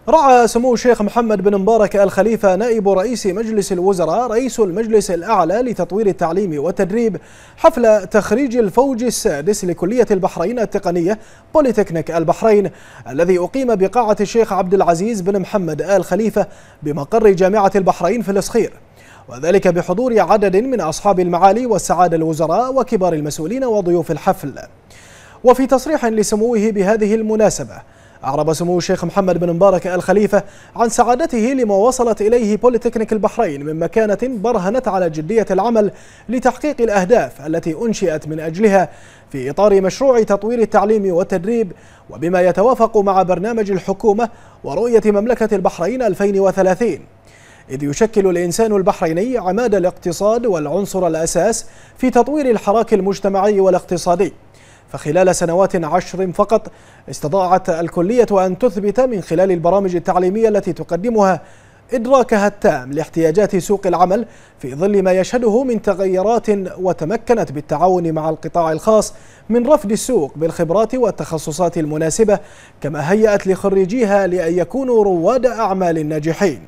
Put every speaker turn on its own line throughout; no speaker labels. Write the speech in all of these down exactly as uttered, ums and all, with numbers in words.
رعى سمو الشيخ محمد بن مبارك آل خليفة نائب رئيس مجلس الوزراء رئيس المجلس الأعلى لتطوير التعليم والتدريب حفل تخريج الفوج السادس لكلية البحرين التقنية بوليتكنيك البحرين الذي أقيم بقاعة الشيخ عبد العزيز بن محمد آل خليفة بمقر جامعة البحرين في الإسخير، وذلك بحضور عدد من أصحاب المعالي والسعادة الوزراء وكبار المسؤولين وضيوف الحفل. وفي تصريح لسموه بهذه المناسبة أعرب سمو الشيخ محمد بن مبارك آل خليفة عن سعادته لما وصلت إليه بوليتكنيك البحرين من مكانة برهنت على جدية العمل لتحقيق الأهداف التي أنشئت من أجلها في إطار مشروع تطوير التعليم والتدريب، وبما يتوافق مع برنامج الحكومة ورؤية مملكة البحرين ألفين وثلاثين، إذ يشكل الإنسان البحريني عماد الاقتصاد والعنصر الأساس في تطوير الحراك المجتمعي والاقتصادي. فخلال سنوات عشر فقط استطاعت الكلية أن تثبت من خلال البرامج التعليمية التي تقدمها إدراكها التام لاحتياجات سوق العمل في ظل ما يشهده من تغيرات، وتمكنت بالتعاون مع القطاع الخاص من رفد السوق بالخبرات والتخصصات المناسبة، كما هيأت لخريجيها لأن يكونوا رواد أعمال ناجحين.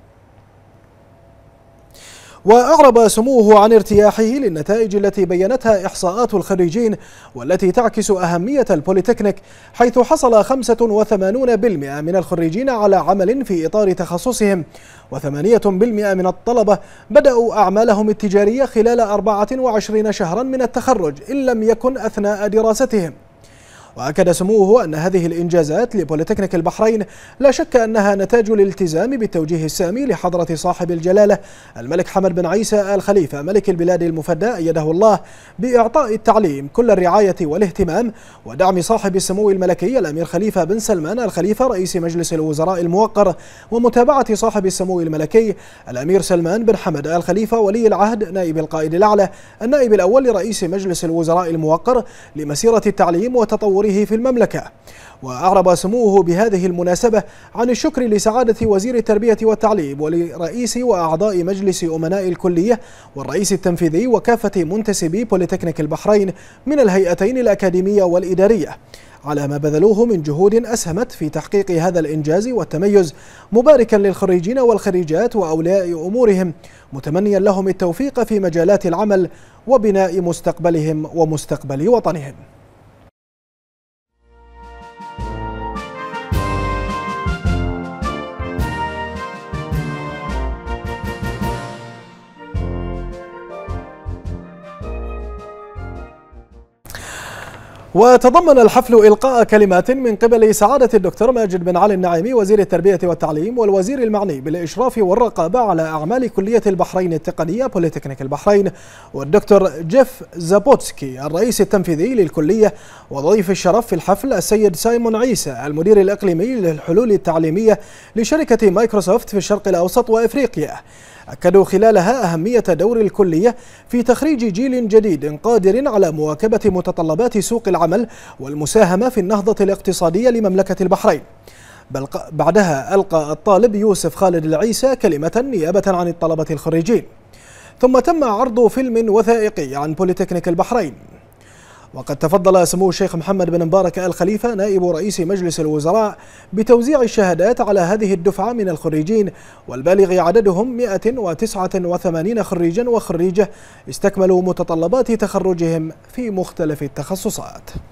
وأعرب سموه عن ارتياحه للنتائج التي بينتها إحصاءات الخريجين والتي تعكس أهمية البوليتكنيك، حيث حصل خمسة وثمانين بالمئة من الخريجين على عمل في إطار تخصصهم، وثمانية بالمئة من الطلبة بدأوا أعمالهم التجارية خلال أربعة وعشرين شهرا من التخرج إن لم يكن أثناء دراستهم. وأكد سموه أن هذه الإنجازات لبوليتكنيك البحرين لا شك أنها نتاج الالتزام بالتوجيه السامي لحضرة صاحب الجلالة الملك حمد بن عيسى آل خليفة ملك البلاد المفدى أيده الله بإعطاء التعليم كل الرعاية والاهتمام، ودعم صاحب السمو الملكي الأمير خليفة بن سلمان آل خليفة رئيس مجلس الوزراء الموقر، ومتابعة صاحب السمو الملكي الأمير سلمان بن حمد آل خليفة ولي العهد نائب القائد الأعلى النائب الأول لرئيس مجلس الوزراء الموقر لمسيرة التعليم وتطوره في المملكة. وأعرب سموه بهذه المناسبة عن الشكر لسعادة وزير التربية والتعليم ولرئيس وأعضاء مجلس أمناء الكلية والرئيس التنفيذي وكافة منتسبي بوليتكنيك البحرين من الهيئتين الأكاديمية والإدارية على ما بذلوه من جهود أسهمت في تحقيق هذا الإنجاز والتميز، مباركا للخريجين والخريجات وأولياء أمورهم، متمنيا لهم التوفيق في مجالات العمل وبناء مستقبلهم ومستقبل وطنهم. وتضمن الحفل إلقاء كلمات من قبل سعادة الدكتور ماجد بن علي النعيمي وزير التربية والتعليم والوزير المعني بالإشراف والرقابة على أعمال كلية البحرين التقنية بوليتكنيك البحرين، والدكتور جيف زابوتسكي الرئيس التنفيذي للكلية، وضيف الشرف في الحفل السيد سايمون عيسى المدير الإقليمي للحلول التعليمية لشركة مايكروسوفت في الشرق الأوسط وإفريقيا. أكدوا خلالها أهمية دور الكلية في تخريج جيل جديد قادر على مواكبة متطلبات سوق العمل والمساهمة في النهضة الاقتصادية لمملكة البحرين. بل بعدها ألقى الطالب يوسف خالد العيسى كلمة نيابة عن الطلبة الخريجين، ثم تم عرض فيلم وثائقي عن بوليتكنيك البحرين. وقد تفضل سمو الشيخ محمد بن مبارك آل خليفة نائب رئيس مجلس الوزراء بتوزيع الشهادات على هذه الدفعة من الخريجين، والبالغ عددهم مئة وتسعة وثمانين خريجا وخريجة استكملوا متطلبات تخرجهم في مختلف التخصصات.